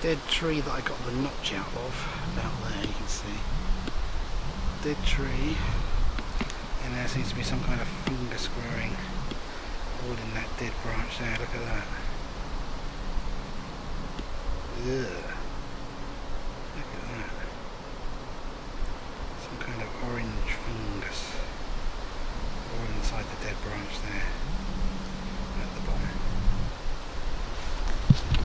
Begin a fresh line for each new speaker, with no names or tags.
dead tree that I got the notch out of, about there you can see. Dead tree, and there seems to be some kind of fungus growing all in that dead branch there, look at that. Ugh.